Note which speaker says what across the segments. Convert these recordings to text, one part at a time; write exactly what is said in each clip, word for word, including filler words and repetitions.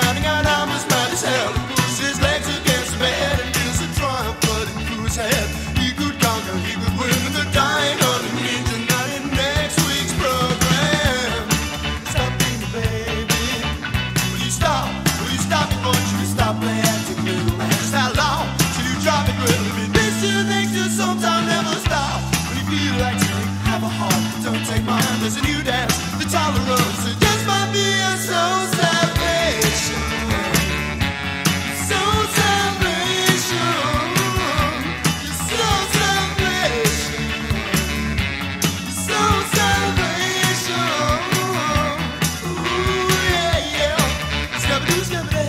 Speaker 1: drowning out arms as mad as hell. He pushed his legs against the bed and feels a triumph flooding through his head. He could conquer, he could win with the dying on the ninja tonight in next week's program. Stop being a baby. Will you stop? Will you stop it, won't you stop acting little? And just how long till you drop it real? If it makes you think to sometime never stop. When you feel like you have a heart, don't take mine. There's a new dance, the tolerance. It just might be a soul salvation. Soul salvation. Soul salvation. Soul salvation. Ooh, yeah, yeah. Scabba-doo, scabba-day.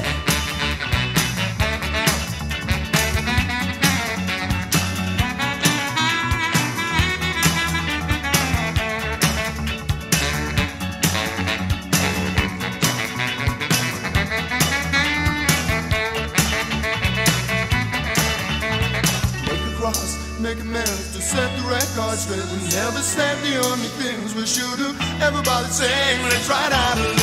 Speaker 1: Make amends to set the record straight. We never said the only things we should have. Everybody saying, let's ride out